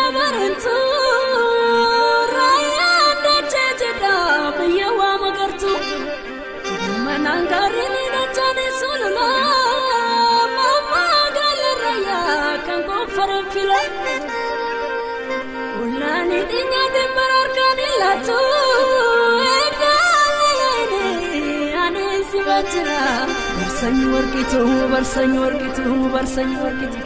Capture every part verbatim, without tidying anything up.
barentu raya ndecheda biyewa magartu manangarini nachane sulma mama galeraya kan go farfila ulani dinya de bararkanilatu edalene ane sibachra barsanyi warkitu barsanyi warkitu barsanyi warkitu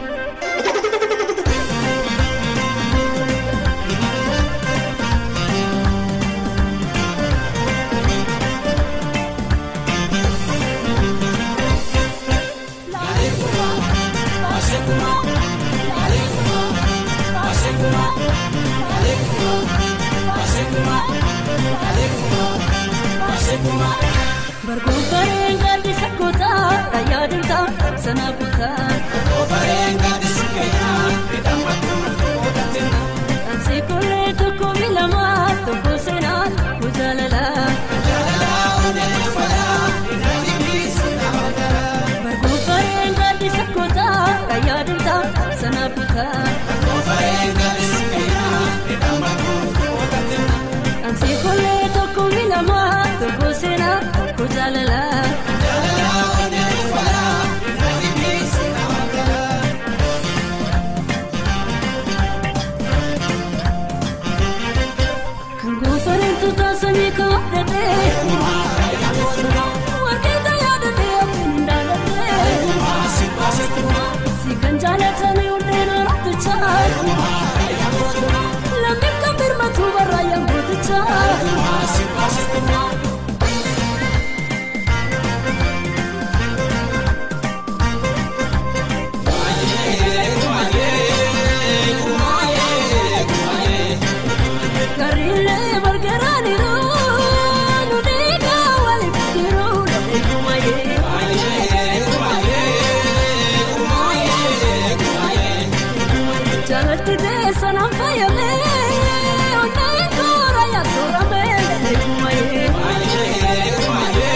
Berkufarenga di sakota raya dinta sanaputa berkufarenga di sukena bidamatu odatina ansikule tuku bilama tuku sena kujalala kujalala onel fala inali bisna odara berkufarenga di sakota raya dinta sanaputa berkufarenga di sukena bidamatu odatina ansikule tuku bilama tuku sena kujalala kujalala onel fala inali bisna odara kango farentu tasani ko dete wakita yadete apindalate sikanjala tani undena ratucha lamdif kambir matu baraya botucha sanam fayame onay kora ya sorame kumaye kumaye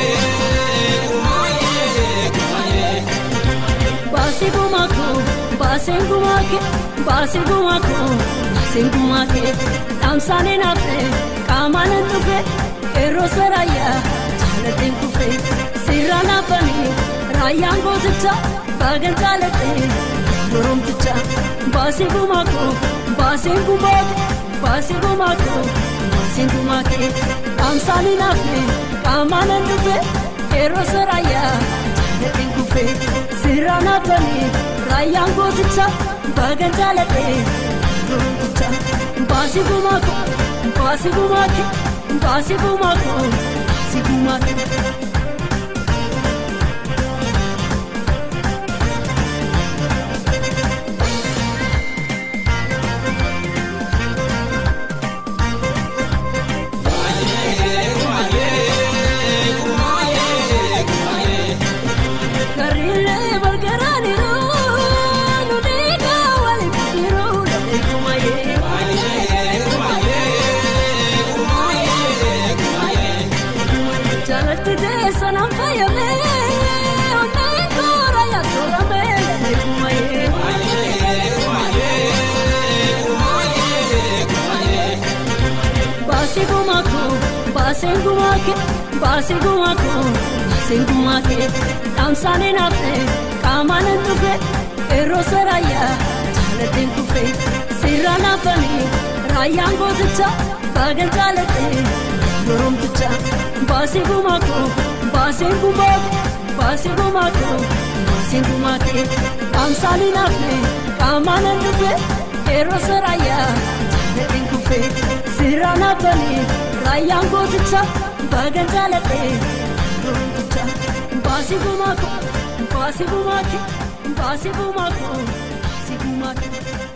kumaye basi gumako basi gumake basi gumako basi gumake tamsane nafe kamalan tufe ero saraya chalaten kufe sirana fani rayango chicha bagan chalate dorom chicha basi gumako basi gumake basi gumako basi gumake tamsane nafe kamalan tufe ero saraya chalaten kufe sirana fani rayango chicha bagan chalate dorom chicha basi gumako basi gumake basi gumako basi gumake sanam fayame onay kora ya sorame kumaye kumaye kumaye basi gumako basi gumake basi gumako basi gumake tamsane nafe kamalan tufe ero saraya chalaten kufe sirana fani rayango chicha bagan chalate dorom chicha basi gumako basi gumake basi gumako basi gumake tamsane nafe kamalan tufe ero saraya chalaten kufe sirana fani rayango chicha bagan chalate dorom chicha basi gumako basi gumake basi gumako basi gumake